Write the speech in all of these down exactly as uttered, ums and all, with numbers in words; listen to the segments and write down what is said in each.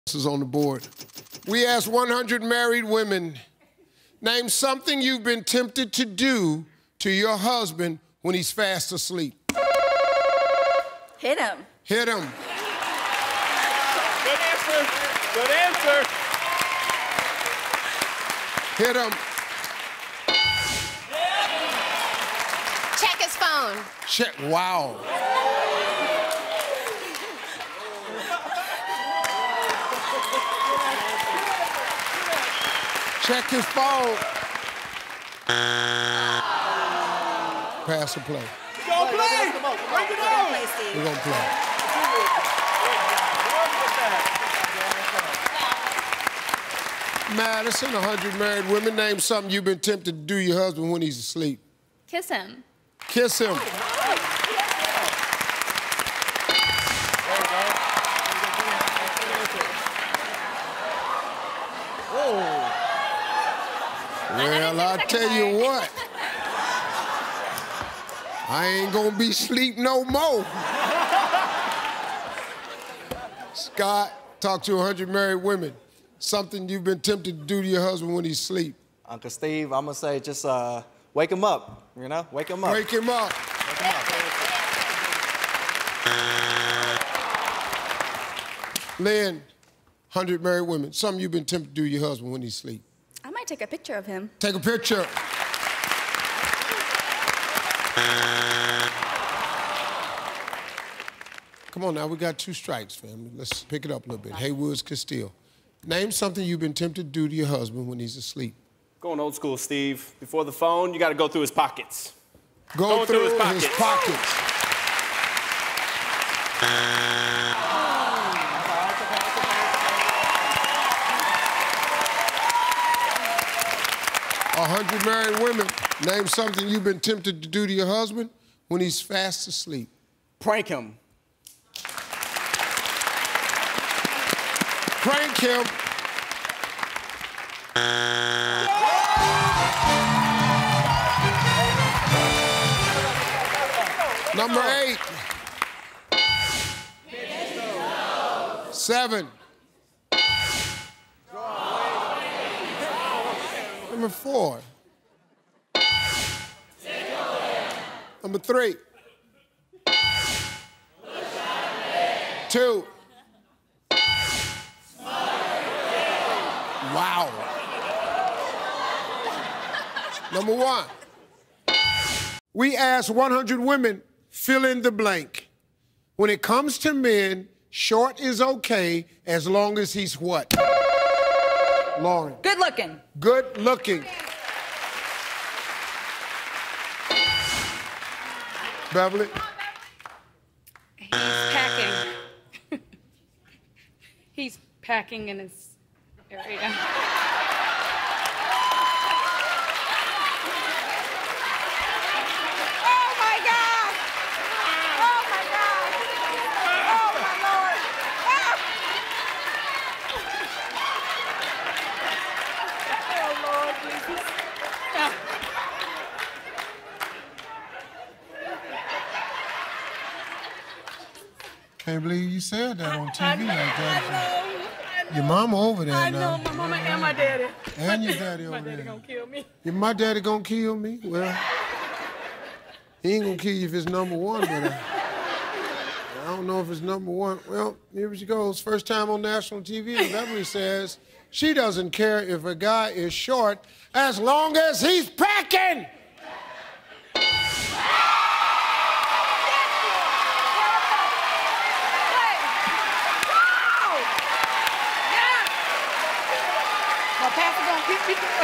This is on the board. We asked one hundred married women, name something you've been tempted to do to your husband when he's fast asleep. Hit him. Hit him. Good answer. Good answer. Hit him. Check his phone. Check. Wow. Check his phone. Pass or play? Go play. Break it down. We're gonna play. Madison, one hundred married women, name something you've been tempted to do to your husband when he's asleep. Kiss him. Kiss him. Well, I'll tell you what. I ain't gonna be asleep no more. Scott, talk to one hundred married women. Something you've been tempted to do to your husband when he's asleep. Uncle Steve, I'm gonna say just uh, wake him up, you know? Wake him up. Wake him up. Wake him up. Lynn, one hundred married women. Something you've been tempted to do to your husband when he's asleep. I might take a picture of him. Take a picture. Come on now, we got two strikes, family. Let's pick it up a little bit. Haywoods, Castile. Name something you've been tempted to do to your husband when he's asleep. Going old school, Steve. Before the phone, you got to go through his pockets. Go Going through, through his pockets. his pockets. A hundred married women, name something you've been tempted to do to your husband when he's fast asleep. Prank him. Prank him. Number eight. Seven. Number four. Number three. Two. Wow. Number one. We asked one hundred women, fill in the blank. When it comes to men, short is okay as long as he's what? Lauren. Good looking. Good looking. Beverly. He's packing. He's packing in his area. Oh, my God. Oh, my God. Oh, my Lord. Ah. Oh, Lord Jesus. Ah. Can't believe you said that on T V I like know, that. I know, I know. Your mama over there I now. know, my mama and my daddy. And your daddy over My daddy there. gonna kill me. If my daddy gonna kill me, well, he ain't gonna kill you if it's number one, but uh, I don't know if it's number one. Well, here she goes. First time on national T V, and Beverly says she doesn't care if a guy is short as long as he's packing. My pastor gonna keep me going.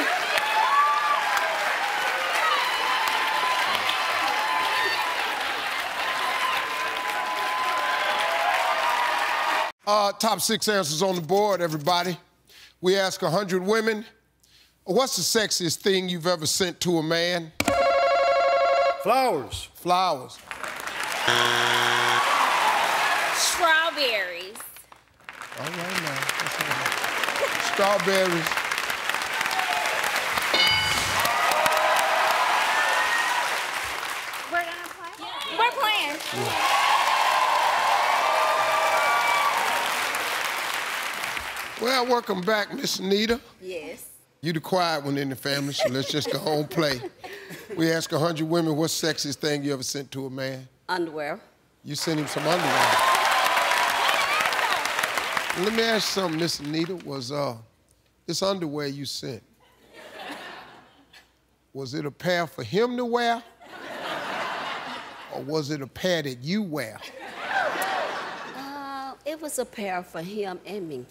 Uh, top six answers on the board, everybody. We ask one hundred women, what's the sexiest thing you've ever sent to a man? Flowers. Flowers. Strawberries. All right now. That's all right. Strawberries. We're gonna play? Yeah. We're playing. Yeah. Well, welcome back, Miss Nita. Yes. You the quiet one in the family, so let's just go home and play. We ask a hundred women, what's the sexiest thing you ever sent to a man? Underwear. You sent him some underwear. Let me ask you something, Miss Nita. Was uh, this underwear you sent, was it a pair for him to wear? Or was it a pair that you wear? Uh, it was a pair for him and me.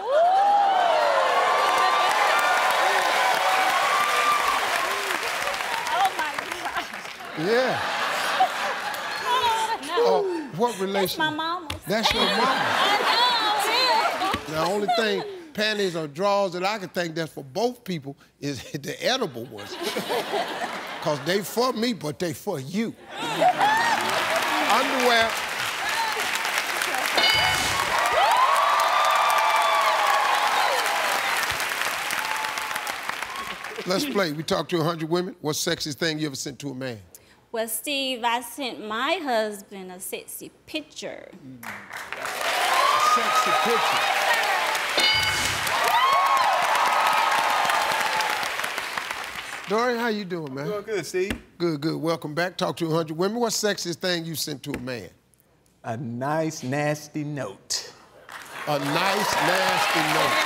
Yeah. No. Oh, what relation? That's my mama's. That's your mama. I know, The only thing, panties or drawers that I can think that's for both people is the edible ones. Because they for me, but they for you. Underwear. Let's play. We talked to a hundred women. What's the sexiest thing you ever sent to a man? Well, Steve, I sent my husband a sexy picture. Mm. Sexy picture. Dorian, how you doing, man? Doing good, Steve. Good, good. Welcome back. Talk to a hundred women. What's the sexiest thing you sent to a man? A nice, nasty note. A nice, nasty note.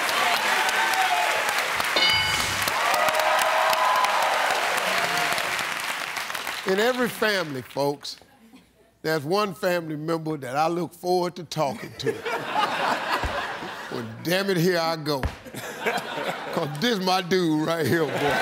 In every family, folks, there's one family member that I look forward to talking to. Well, damn it, here I go. Because this is my dude right here, boy.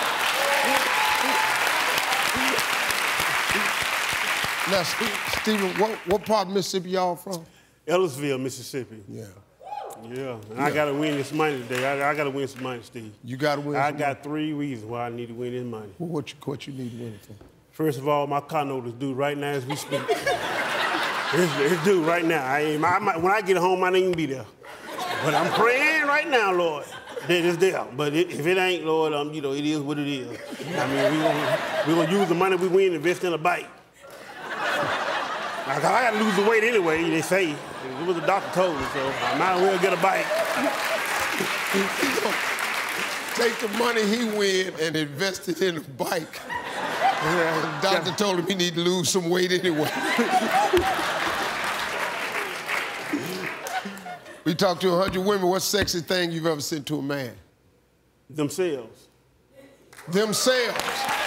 Now, Stephen, what, what part of Mississippi y'all from? Ellisville, Mississippi. Yeah. Yeah, and yeah. I gotta win this money today. I, I gotta win some money, Steve. You gotta win I some got money. three reasons why I need to win this money. Well, what, you, what you need to win it for? First of all, my car note is due right now as we speak. it's, it's due right now. I, ain't- I might, when I get home, I ain't even be there. But I'm praying right now, Lord, that it's there. But it, if it ain't, Lord, um, you know, it is what it is. I mean, we gonna, we gonna use the money we win and invest in a bike. I, I gotta lose the weight anyway, they say. It was a doctor told me, so I might as well get a bike. Take the money he win and invest it in a bike. The doctor told him he need to lose some weight anyway. We talked to a hundred women. What's the sexiest thing you've ever sent to a man? Themselves. Themselves.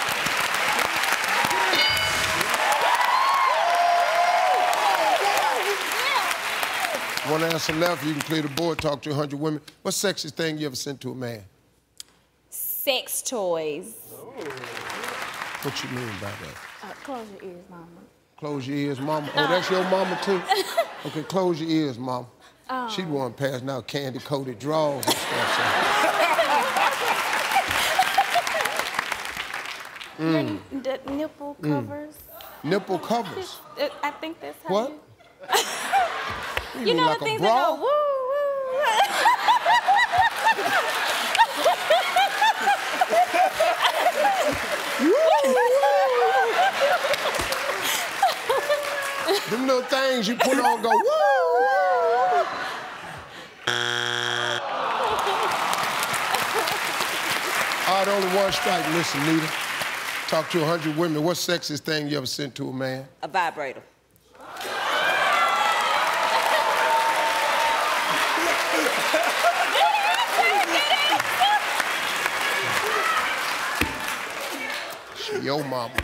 One answer left. You can clear the board. Talk to a hundred women. What's the sexiest thing you ever sent to a man? Sex toys. What you mean by that? Uh, close your ears, Mama. Close your ears, mama. Oh, that's your mama, too? Okay, close your ears, mama. Oh. She the one passing out candy-coated drawers and stuff. So. Mm. The nipple covers. Mm. Nipple covers? Uh, I think that's how What? you... You, You mean know like the a things bra? that go woo, Them little things you put on go woo, woo. All right, only one strike. Listen, Nita. Talk to a hundred women. What's the sexiest thing you ever sent to a man? A vibrator. Yo mama.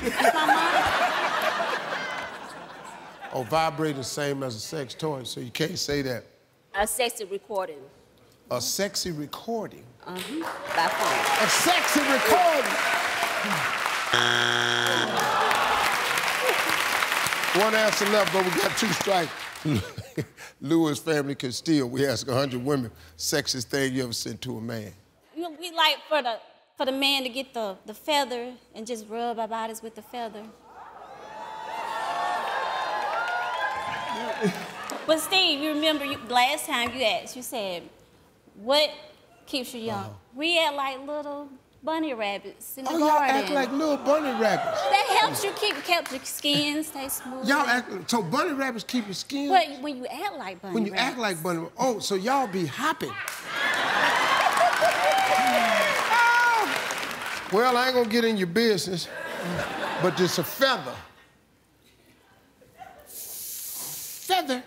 Oh, vibrator same as a sex toy, so you can't say that. A sexy recording. A sexy recording? Uh-huh. By phone. A sexy recording! One answer left, but we got two strikes. Lewis family can steal. We ask a hundred women, sexiest thing you ever sent to a man? You know, we like for the for the man to get the, the feather and just rub our bodies with the feather. But Steve, you remember you, last time you asked, you said, what keeps you young? Uh-huh. We act like little bunny rabbits in the Oh, y'all garden. act like little bunny rabbits. That helps you keep, keep your skin stay smooth. Y'all act, so bunny rabbits keep your skin? But when you act like bunny When you rabbits. act like bunny, oh, so y'all be hopping. Well, I ain't gonna get in your business, but it's a feather. Feather.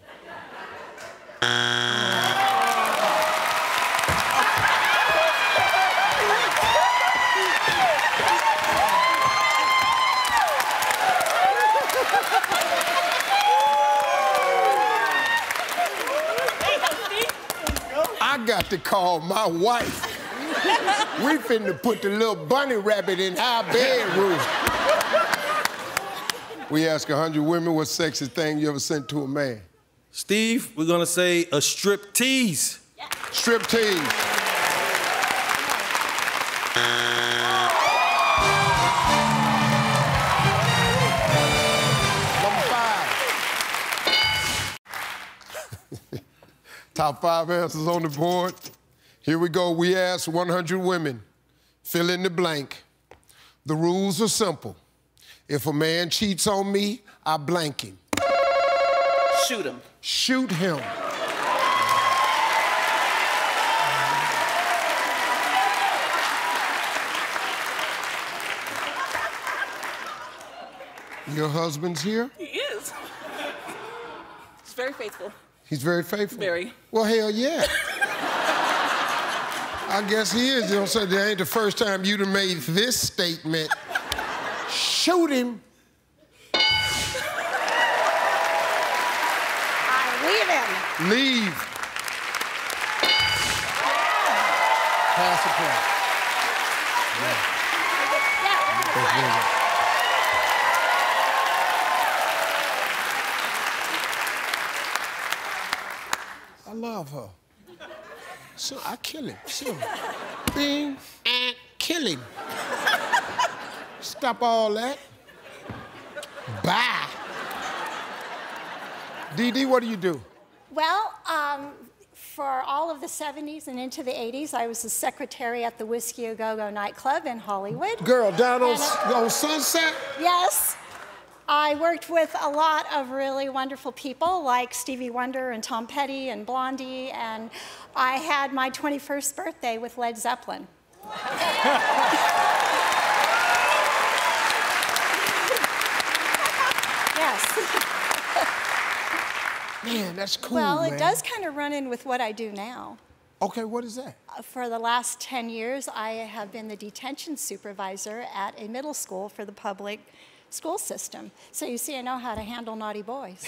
I got to call my wife. We finna put the little bunny rabbit in our bedroom. We ask a hundred women what's the sexiest thing you ever sent to a man. Steve, we're gonna say a strip tease. Yeah. Strip tease. Number five. Top five answers on the board. Here we go. We asked one hundred women, fill in the blank. The rules are simple. If a man cheats on me, I blank him. Shoot him. Shoot him. Your husband's here? He is. He's very faithful. He's very faithful? Very. Well, hell yeah. I guess he is. You know, so that ain't the first time you done made this statement. Shoot him. I leave him. Leave. Pass the play. Yeah. Yeah. I love her. So I kill him. So, bing, and kill him. Stop all that. Bye. Dee Dee, what do you do? Well, um, for all of the seventies and into the eighties, I was the secretary at the Whiskey A Go Go nightclub in Hollywood. Girl, down on, And, uh, on Sunset? Yes. I worked with a lot of really wonderful people like Stevie Wonder and Tom Petty and Blondie, and I had my twenty-first birthday with Led Zeppelin. Yes. Man, that's cool, Well, man. it does kind of run in with what I do now. Okay, what is that? Uh, For the last ten years, I have been the detention supervisor at a middle school for the public school system. So you see, I know how to handle naughty boys.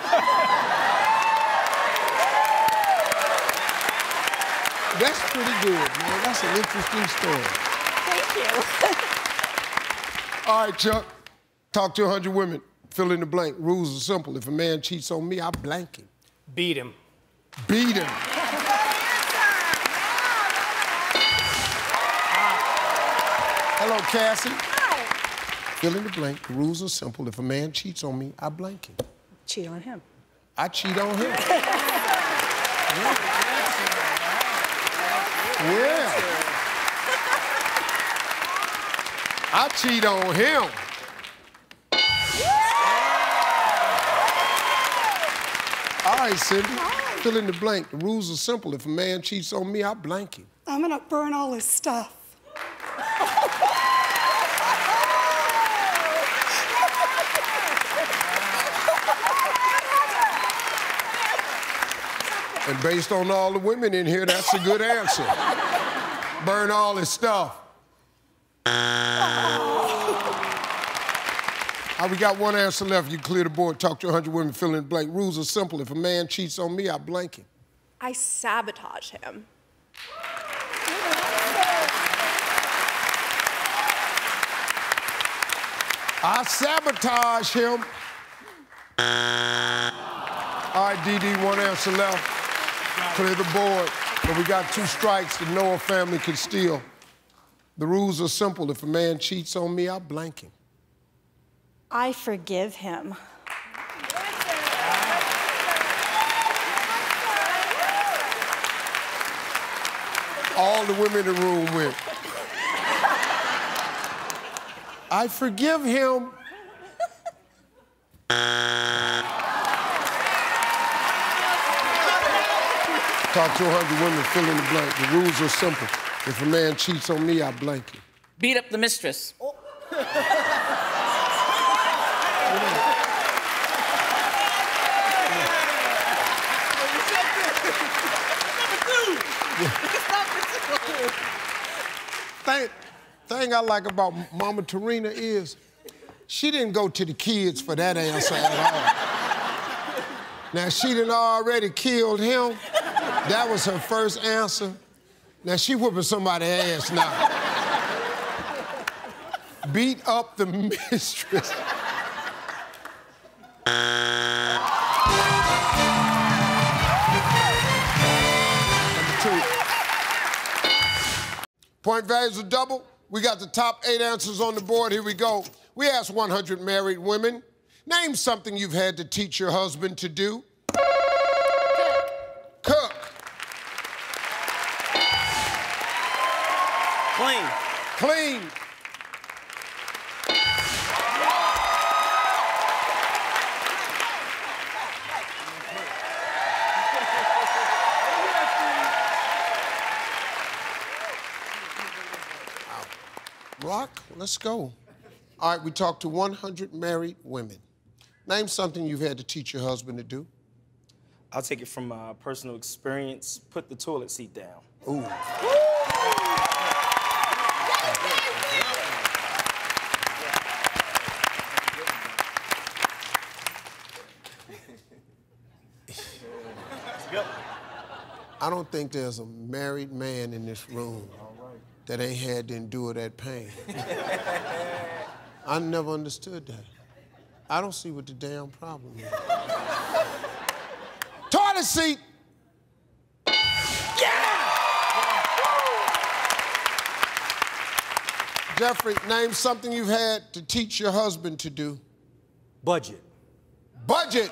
That's pretty good, man. That's an interesting story. Thank you. All right, Chuck. Talk to one hundred women. Fill in the blank. Rules are simple. If a man cheats on me, I blank him. Beat him. Beat him. Hello, Cassie. Hi. Fill in the blank. The rules are simple. If a man cheats on me, I blank him. Cheat on him. I cheat on him. Yeah. I cheat on him. All right, Cindy. Fill in the blank. The rules are simple. If a man cheats on me, I blank him. I'm gonna burn all his stuff. And based on all the women in here, that's a good answer. Burn all his stuff. All right, we got one answer left. You clear the board, talk to one hundred women, fill in the blank. Rules are simple. If a man cheats on me, I blank him. I sabotage him. I sabotage him. All right, Dee Dee, one answer left. Clear the board. But we got two strikes the Noah family could steal. The rules are simple. If a man cheats on me, I blank him. I forgive him. All the women in the room went. I forgive him. Talk to one hundred women, fill in the blank. The rules are simple. If a man cheats on me, I blank him. Beat up the mistress. Oh. thing, thing I like about Mama Tarina is she didn't go to the kids for that answer at all. Now, she done already killed him. That was her first answer. Now, she whooping somebody's ass now. Beat up the mistress. Point values are double. We got the top eight answers on the board. Here we go. We asked one hundred married women, name something you've had to teach your husband to do. Cook. Cook. Clean. Clean. Rock, let's go. All right, we talked to one hundred married women. Name something you've had to teach your husband to do. I'll take it from uh, personal experience. Put the toilet seat down. Ooh. I don't think there's a married man in this room that ain't had to endure that pain. I never understood that. I don't see what the damn problem is. Toilet seat! Yeah! Jeffrey, name something you've had to teach your husband to do. Budget. Budget!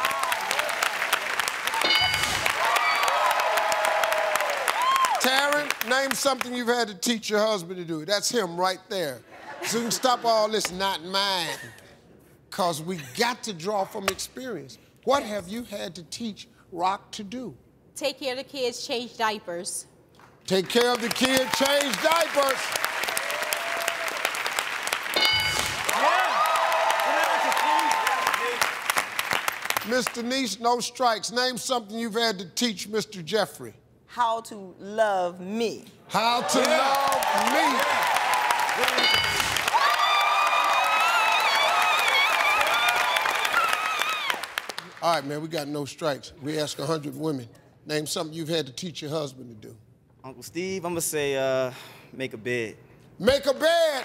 Taryn, name something you've had to teach your husband to do. That's him right there. So you can stop all this not mine, because we got to draw from experience. What have you had to teach Rock to do? Take care of the kids, change diapers. Take care of the kid, change diapers. Mister Denise, no strikes. Name something you've had to teach Mister Jeffrey. How to love me. How to yeah. love me. Yeah. All right, man, we got no strikes. We asked one hundred women. Name something you've had to teach your husband to do. Uncle Steve, I'm gonna say, uh, make a bed. Make a bed.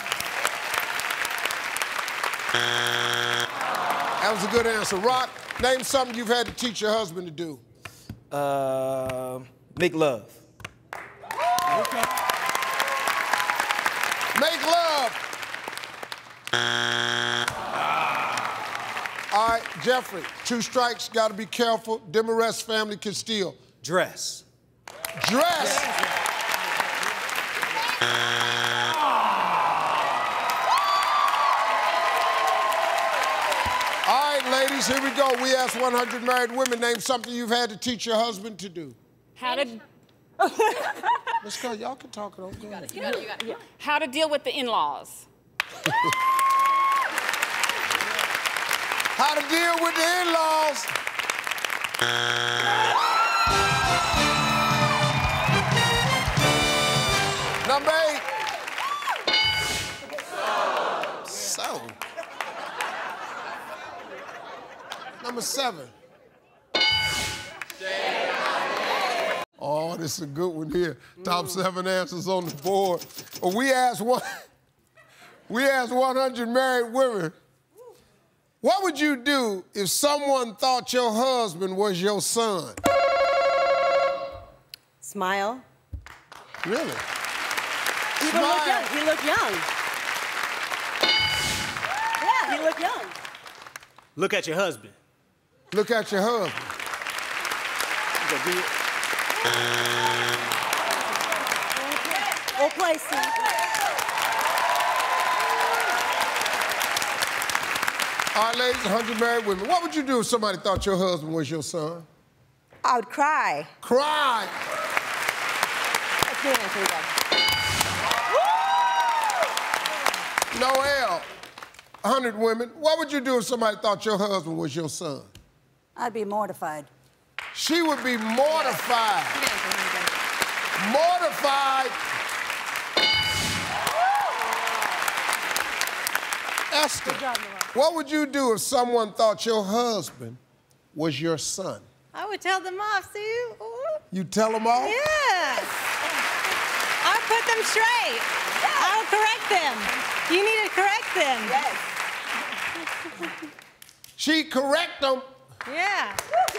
That was a good answer. Rock, name something you've had to teach your husband to do. Uh, make love. Okay. Make love. All right, Jeffrey, two strikes, gotta be careful. Demarest family can steal. Dress. Dress. All right, ladies, here we go. We asked one hundred married women, name something you've had to teach your husband to do. How to... Let's go, y'all can talk it over. You got it, you got it, you got it. How to deal with the in-laws. How to deal with the in-laws. Number eight. So. Number seven. Oh, this is a good one here. Top seven answers on the board. We asked one, we asked one hundred married women, what would you do if someone thought your husband was your son? Smile. Really? He Smile. look young. He look young. Yeah, he look young. Look at your husband. Look at your husband. You go do it. Go play, Steve. All right, ladies, one hundred married women. What would you do if somebody thought your husband was your son? I would cry. Cry. Good answer, you guys. Noelle, one hundred women. What would you do if somebody thought your husband was your son? I'd be mortified. She would be mortified. Mortified. Esther, what would you do if someone thought your husband was your son? I would tell them off, see? Ooh. You tell them off? Yes. I'll put them straight. I'll correct them. You need to correct them. Yes. She correct them. Yeah.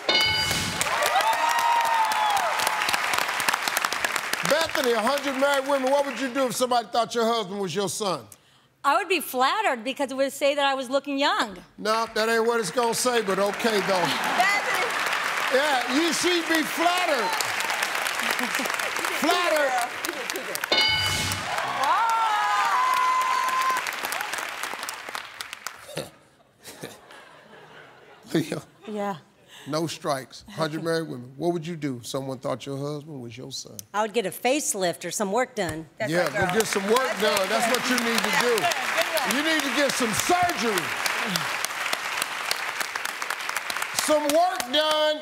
Bethany, one hundred married women, what would you do if somebody thought your husband was your son? I would be flattered because it would say that I was looking young. No, that ain't what it's gonna say, but okay, though. Yeah, you should be flattered. Flattered. Leo. Yeah. No strikes. one hundred married women. What would you do if someone thought your husband was your son? I would get a facelift or some work done. That's yeah, right, go get some work That's done. It, That's what you need to do. Good, good you need to get some surgery. Some work done.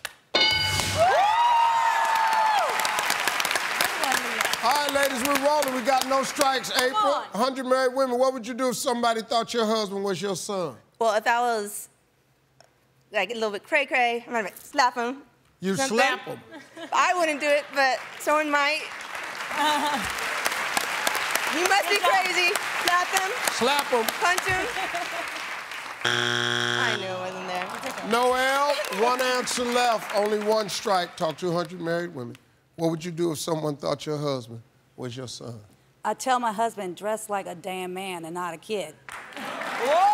All right, ladies, we're rolling. We got no strikes. April, one hundred married women. What would you do if somebody thought your husband was your son? Well, if I was like a little bit cray-cray, I'm gonna slap him. You something. slap him? I wouldn't do it, but someone might. Uh, you must be crazy. Slap him. Slap him. Punch him. I knew it wasn't there. Noelle, one answer left, only one strike. Talk to one hundred married women. What would you do if someone thought your husband was your son? I'd tell my husband, dress like a damn man and not a kid. Whoa!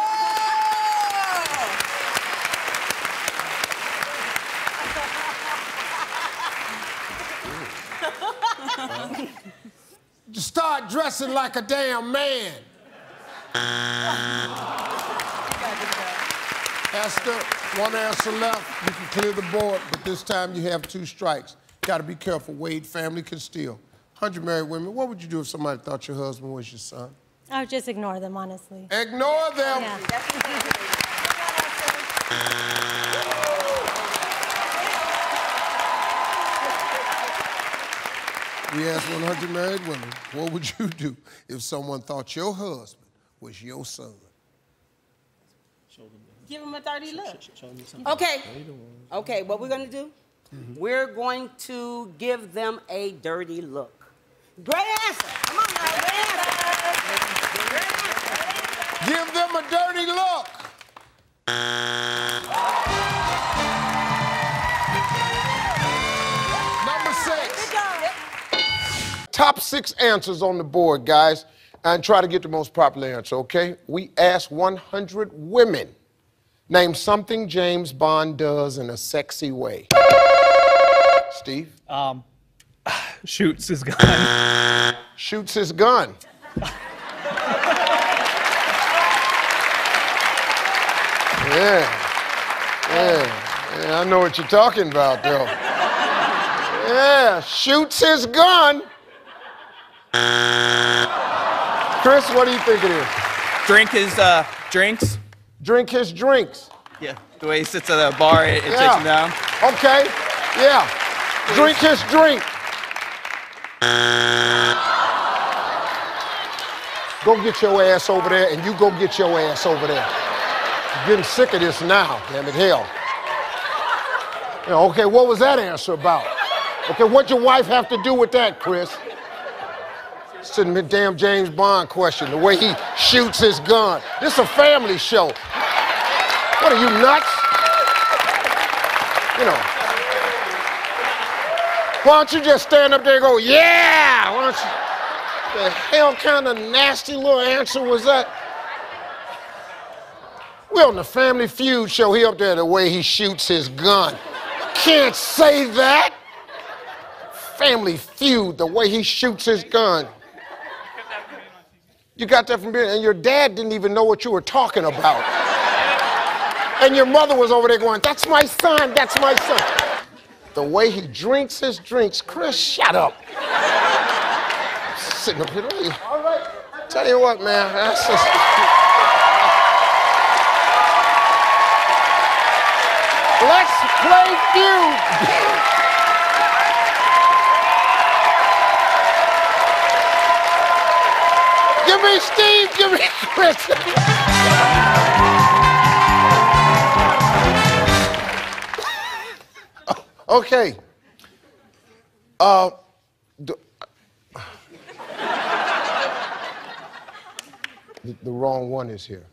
Start dressing like a damn man. Esther, one answer left. You can clear the board, but this time you have two strikes. Got to be careful. Wade family can steal. one hundred married women, what would you do if somebody thought your husband was your son? I would just ignore them, honestly. Ignore them. Yeah. We asked one hundred married women, what would you do if someone thought your husband was your son? Give him a dirty look. Okay. Okay, what we're going to do? Mm-hmm. We're going to give them a dirty look. Great answer. Come on now, great answer. Give them a dirty look. Number six. Top six answers on the board, guys, and try to get the most popular answer, okay? We asked one hundred women. Name something James Bond does in a sexy way. Steve? Um, shoots his gun. Shoots his gun. Yeah. Yeah. Yeah, I know what you're talking about, though. Yeah, shoots his gun. Chris, what do you think it is? Drink his uh, drinks. Drink his drinks. Yeah, the way he sits at a bar, it, it yeah. takes him down. Okay, yeah. Drink his drink. Go get your ass over there, and you go get your ass over there. I'm getting sick of this now, damn it, hell. Yeah, okay, what was that answer about? Okay, what'd your wife have to do with that, Chris? Sitting with damn James Bond question, the way he shoots his gun. This is a family show. What are you, nuts? You know. Why don't you just stand up there and go, yeah? Why don't you? The hell kind of nasty little answer was that? We're on the Family Feud show. He up there the way he shoots his gun. Can't say that. Family Feud, the way he shoots his gun. You got that from being, and your dad didn't even know what you were talking about. And your mother was over there going, that's my son, that's my son. The way he drinks his drinks, Chris, shut up. sitting up here. All right. Tell you what, man. That's just... Let's play Feud. Give me Steve, give me Chris. Okay. Uh, the, the, the wrong one is here.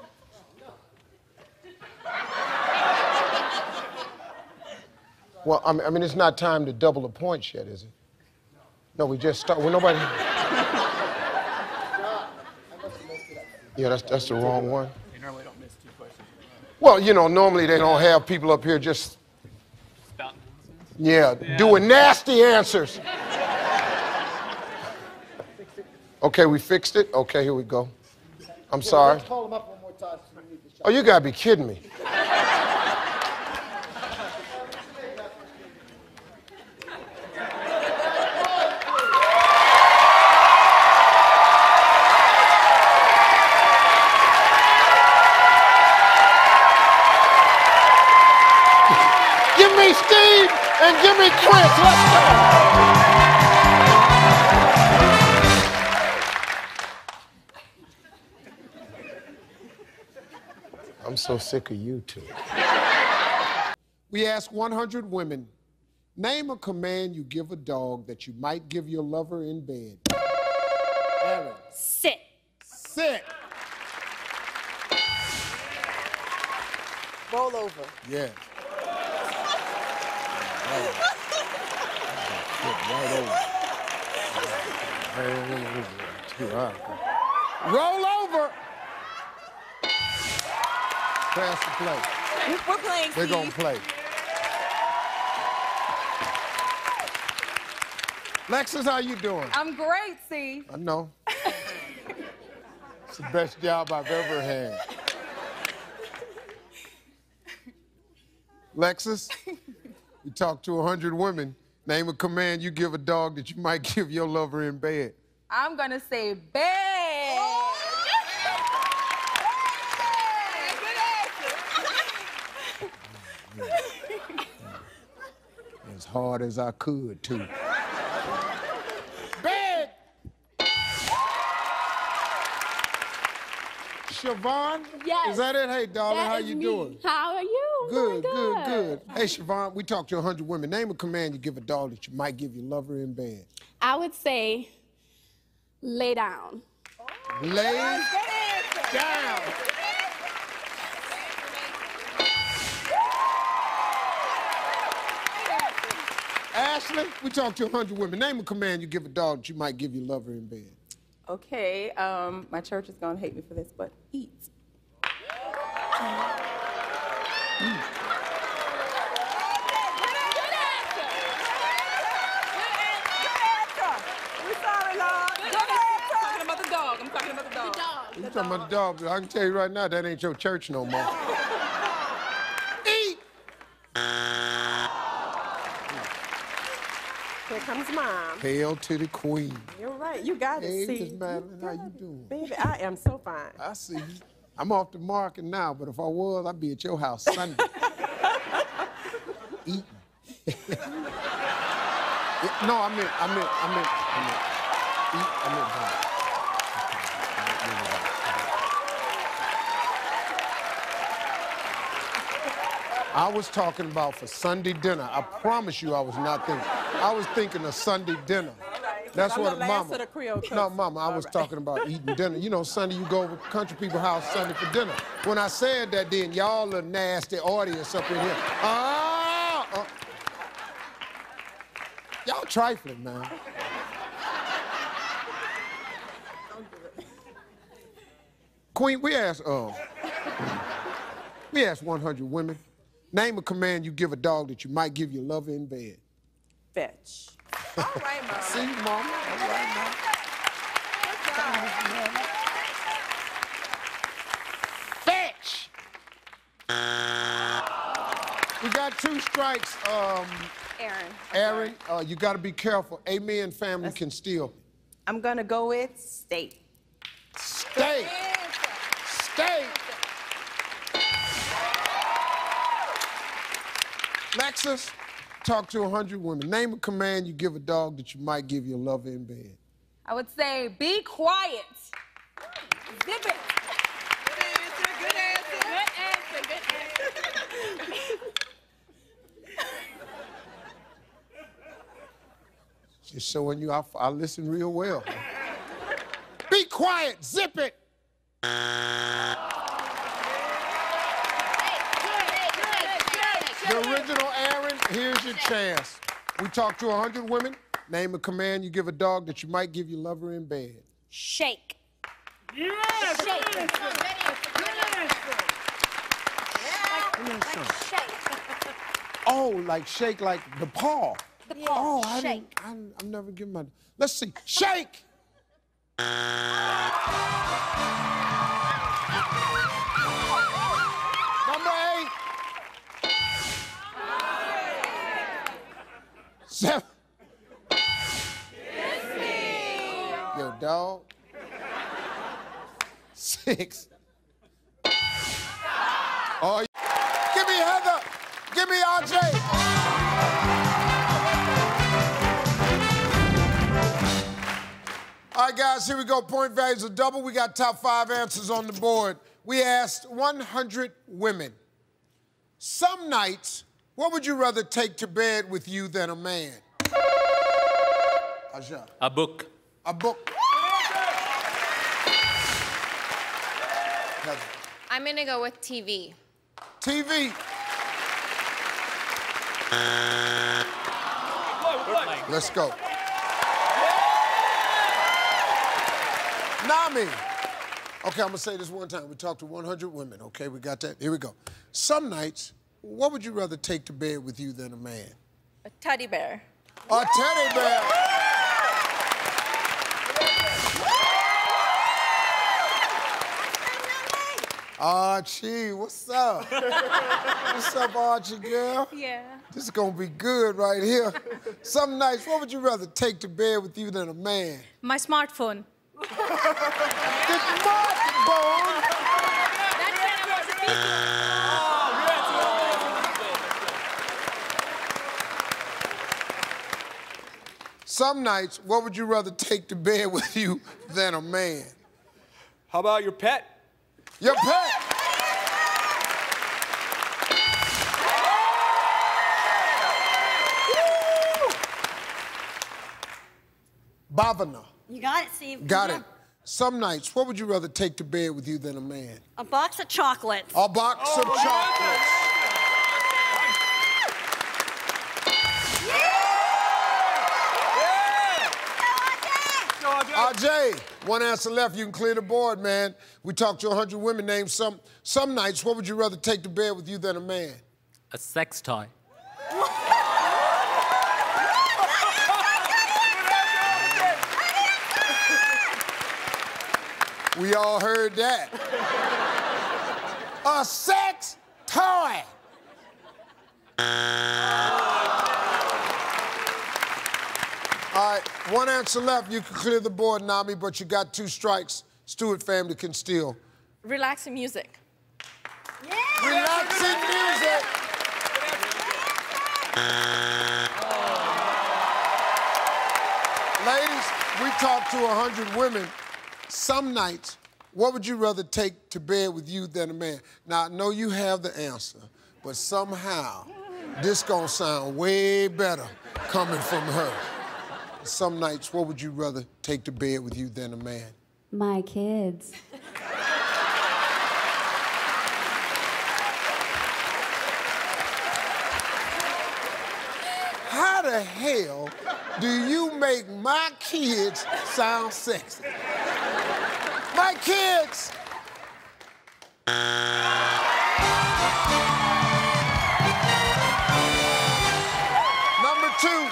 Well, I mean, I mean, it's not time to double the points yet, is it? No, we just start. Well, nobody. Yeah, that's that's the wrong one. You normally don't miss two questions. Well, you know, normally they don't have people up here just. Yeah, Yeah. doing nasty answers. Okay, we fixed it. Okay, here we go. I'm sorry. Let's call him up one more time. Oh, you gotta be kidding me. Give me Steve and give me Chris. Let's go. I'm so sick of you two. We asked one hundred women, name a command you give a dog that you might give your lover in bed. Aaron. Sit. Sit. Roll over. Yeah. Right over. Roll over. Pass the play. We're playing, They're Steve. gonna play. Lexus, how you doing? I'm great, Steve. I know. It's the best job I've ever had. Lexus, you talked to one hundred women. Name a command you give a dog that you might give your lover in bed. I'm gonna say bed. As hard as I could, too. Bed! Siobhan? Yes. Is that it? Hey, darling, That how is you me. doing? How are you? Good, Doing good, good. Hey, Siobhan, we talked to one hundred women. Name a command you give a dog that you might give your lover in bed. I would say lay down. Lay down. Ashley, we talked to one hundred women. Name a command you give a dog that you might give your lover in bed. Okay, um, my church is gonna hate me for this, but eat. We're sorry, Lord. I'm talking about the dog. I'm talking about the dog. You talking about the dog? I can tell you right now, that ain't your church no more. Eat. Here comes Mom. Hail to the queen. You're right. You got it, Hey, see. Miss Madeline, how you doing? Baby, I am so fine. I see you. I'm off the market now, but if I was, I'd be at your house Sunday. Eating. Yeah, no, I meant, I meant, I meant, I meant, eat, I meant drink. I was talking about for Sunday dinner. I promise you I was not thinking. I was thinking of Sunday dinner. That's I'm what the last Mama. of the Creole cooks. No, Mama, I was right. talking about eating dinner. You know, Sunday you go over to country people's house Sunday for dinner. When I said that, then y'all a nasty audience up in here. Ah, uh, y'all trifling, man. Queen, we asked, uh, we asked one hundred women. Name a command you give a dog that you might give your lover in bed. Fetch. All right, Mom. See, Mama? All right, Mama. Fetch! We got two strikes. Um, Aaron. Aaron, uh, you got to be careful. Amen family can steal. I'm gonna go with state. State. State. Lexus, talk to one hundred women. Name a command you give a dog that you might give your lover in bed. I would say, be quiet. Zip it. Good answer, good answer. Good answer, good answer. Just showing you I, I listen real well. Be quiet, zip it. The original Aaron, here's your chance. We talked to one hundred women. Name a command you give a dog that you might give your lover in bed. Shake. Yes, Shake. good answer. Good answer. Like shake. Oh, like shake, like the paw. The paw. Oh, I shake. didn't, I, I'm never giving my. Let's see. Shake. Number eight. Seven. Yo, dog. Six. Oh, give me Heather. Give me R J. All right, guys, here we go. Point values are double. We got top five answers on the board. We asked one hundred women. Some nights, what would you rather take to bed with you than a man? Aja. A book. A book. Heather. I'm gonna go with T V. T V. Let's go. Nami. Okay, I'm gonna say this one time. We talked to one hundred women, okay? We got that? Here we go. Some nights, what would you rather take to bed with you than a man? A teddy bear. A teddy bear. Archie, what's up? What's up, Archie, girl? Yeah. This is gonna be good right here. Some nights, what would you rather take to bed with you than a man? My smartphone. The smartphone? Some nights, what would you rather take to bed with you than a man? How about your pet? Your pet. Bhavana. You got it, Steve. Got it. Some nights, what would you rather take to bed with you than a man? A box of chocolates. A box Oh, of chocolates. R J, one answer left. You can clear the board, man. We talked to one hundred women. Name some. Some nights, what would you rather take to bed with you than a man? A sex toy. We all heard that. A sex toy. All right, one answer left. You can clear the board, Nami, but you got two strikes. Stewart family can steal. Relaxing music. Yeah. Relaxing music. Ladies, we talked to one hundred women. Some nights, what would you rather take to bed with you than a man? Now, I know you have the answer, but somehow, this gonna sound way better coming from her. Some nights, what would you rather take to bed with you than a man? My kids. How the hell do you make my kids sound sexy? My kids! Number two.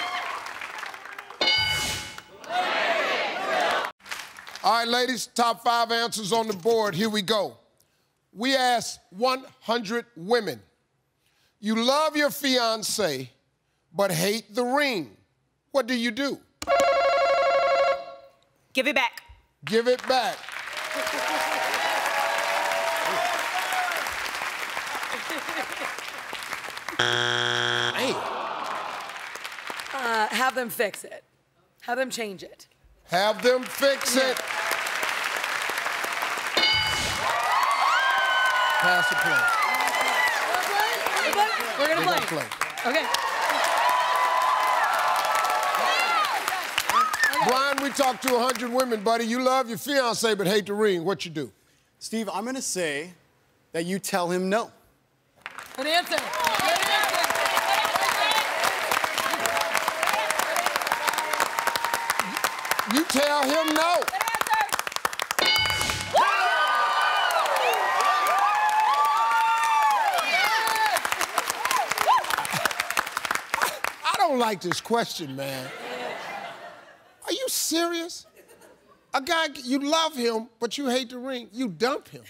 All right, ladies, top five answers on the board. Here we go. We asked one hundred women. You love your fiancé, but hate the ring. What do you do? Give it back. Give it back. Hey. Uh, have them fix it. Have them change it. Have them fix it. Pass the play. We're gonna They're play. gonna play. Okay. Brian, we talked to one hundred women, buddy. You love your fiance but hate the ring. What you do? Steve, I'm gonna say that you tell him no. Good answer. You tell him no. I don't like this question, man. Are you serious? A guy, you love him, but you hate the ring. You dump him.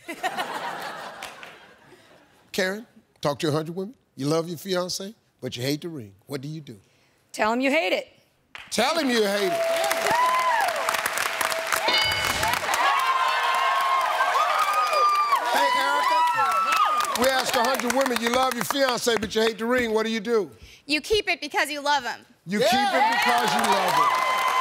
Karen, talk to one hundred women. You love your fiance, but you hate the ring. What do you do? Tell him you hate it. Tell him you hate it. Hey, Erica, we asked one hundred women, you love your fiance, but you hate the ring. What do you do? You keep it because you love him. You keep it because you love him.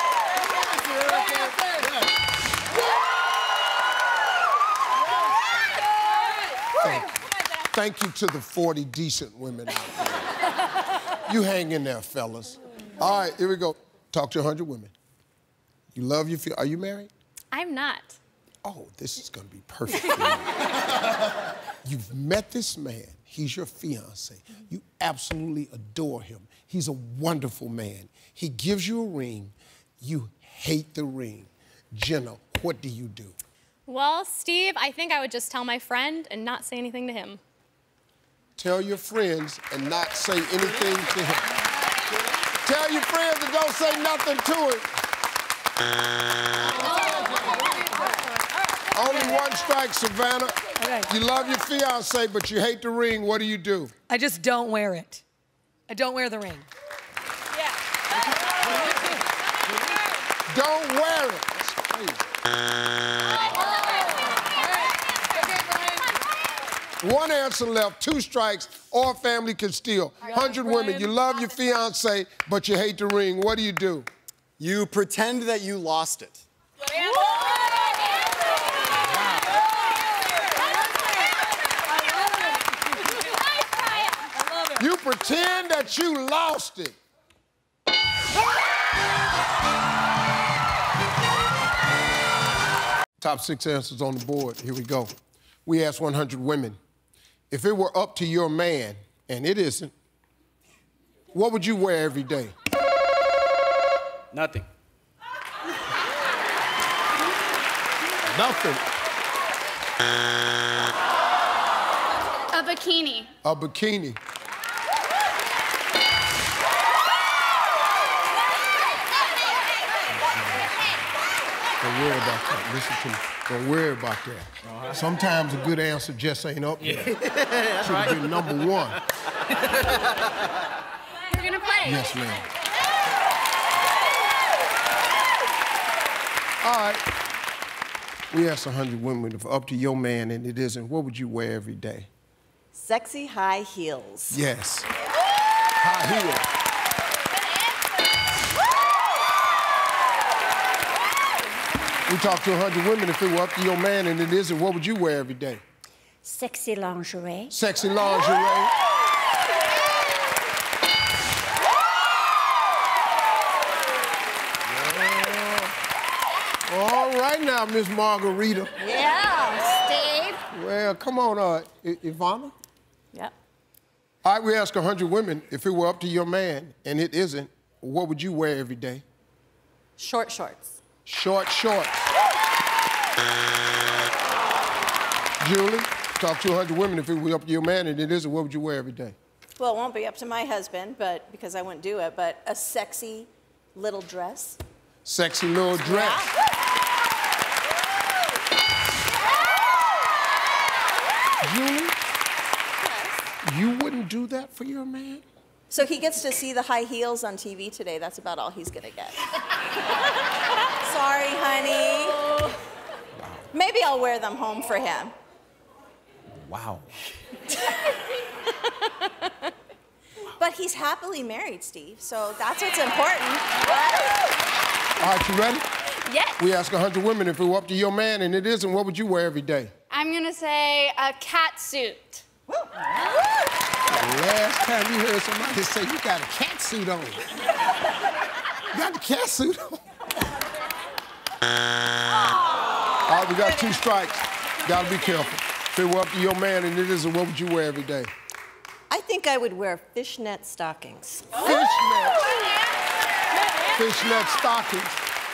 Thank you. Thank you to the forty decent women out there. You hang in there, fellas. All right, here we go. Talk to one hundred women. You love your fiance. Are you married? I'm not. Oh, this is gonna be perfect for you. You've met this man. He's your fiance. You absolutely adore him. He's a wonderful man. He gives you a ring. You hate the ring. Jenna, what do you do? Well, Steve, I think I would just tell my friend and not say anything to him. Tell your friends and not say anything to him. Tell your friends and don't say nothing to him. Only one strike, Savannah. Okay. You love your fiance, but you hate the ring. What do you do? I just don't wear it. I don't wear the ring. Don't wear it. That's crazy. One answer left, two strikes, or family can steal. one hundred women, you love your fiance, but you hate the ring. What do you do? You pretend that you lost it. You pretend that you lost it. Top six answers on the board. Here we go. We asked one hundred women, if it were up to your man, and it isn't, what would you wear every day? Nothing. Nothing. A bikini. A bikini. Don't worry about that. Listen to me. Don't worry about that. Uh-huh. Sometimes a good answer just ain't up there. Yeah. That's Should have right. been number one. We're gonna play. Yes, ma'am. All right. We asked one hundred women, if up to your man and it isn't, what would you wear every day? Sexy high heels. Yes. High heels. We talked to one hundred women, if it were up to your man and it isn't, what would you wear every day? Sexy lingerie. Sexy lingerie. All right now, Miss Margarita. Yeah, Steve. Well, come on, uh, I Ivana. Yep. All right, we asked one hundred women, if it were up to your man and it isn't, what would you wear every day? Short shorts. Short shorts. Julie, talk to one hundred women, if it were up to your man and it isn't, what would you wear every day? Well, it won't be up to my husband, but because I wouldn't do it, but a sexy little dress. Sexy little dress. Julie, you wouldn't do that for your man? So he gets to see the high heels on T V today. That's about all he's gonna get. Sorry, honey. I'll wear them home for him. Wow. But he's happily married, Steve, so that's what's important. All right, you ready? Yes. We ask one hundred women if it were up to your man and it isn't, what would you wear every day? I'm gonna say a cat suit. The last time you heard somebody say you got a cat suit on. You got the cat suit on. All right, we got two strikes. Gotta be careful. If it were up to your man and it isn't, what would you wear every day? I think I would wear fishnet stockings. Fishnet. Fishnet stockings.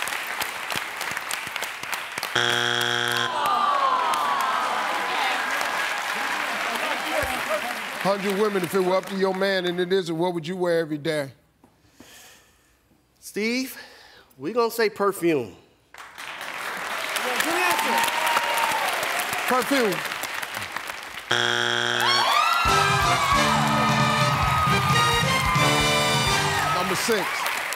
Hundred women, if it were up to your man and it isn't, what would you wear every day? Steve, we gonna say perfume. Perfume. Number six.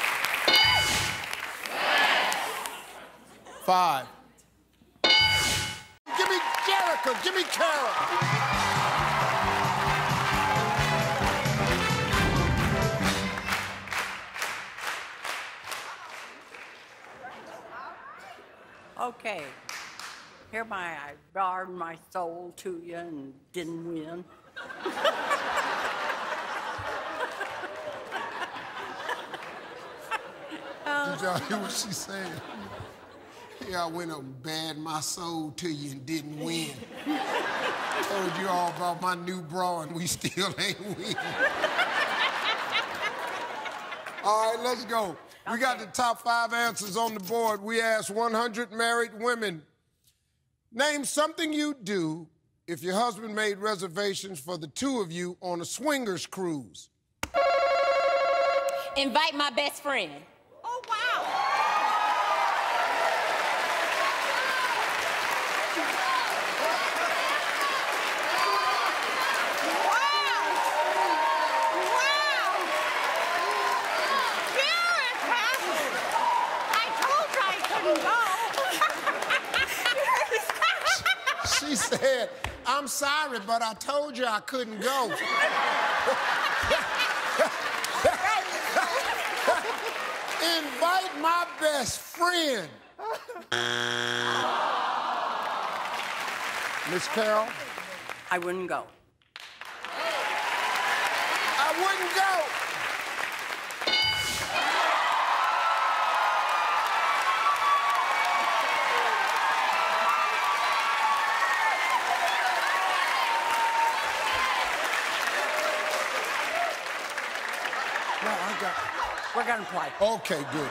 Five. Give me Jericho, give me Carol. Okay. Hereby I bared my soul to you and didn't win. Did y'all hear what she said? Yeah, I went up and bared my soul to you and didn't win. Told you all about my new bra and we still ain't win. All right, let's go. We got the top five answers on the board. We asked one hundred married women, name something you'd do if your husband made reservations for the two of you on a swingers cruise. Invite my best friend. Oh, wow. She said, I'm sorry, but I told you I couldn't go. Invite my best friend. Miss Carol? I wouldn't go. I wouldn't go. No, I got. We're gonna play. Okay, good.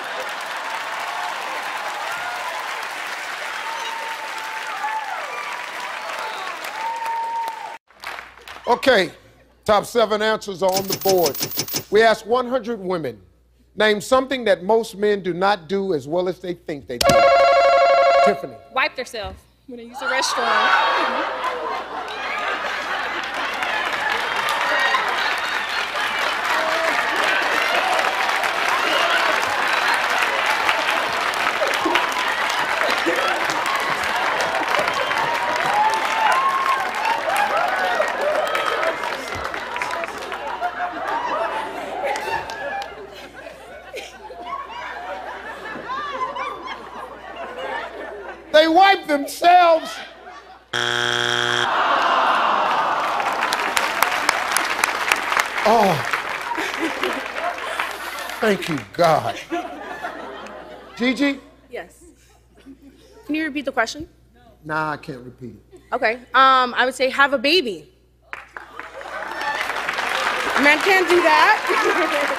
Okay, top seven answers are on the board. We asked one hundred women, name something that most men do not do as well as they think they do. Tiffany. Wipe themselves when they use the restroom. They wipe themselves. Oh, thank you, God. Gigi? Yes. Can you repeat the question? Nah, I can't repeat it. Okay. Um, I would say have a baby. Men can't do that.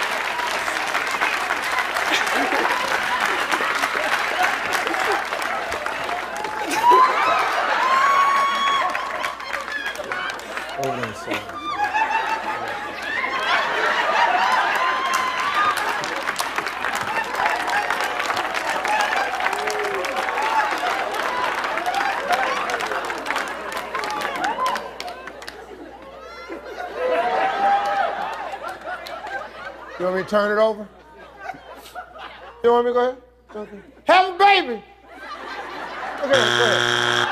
You want me to turn it over? You want me to go ahead? Okay. Have a baby. Go ahead, go ahead.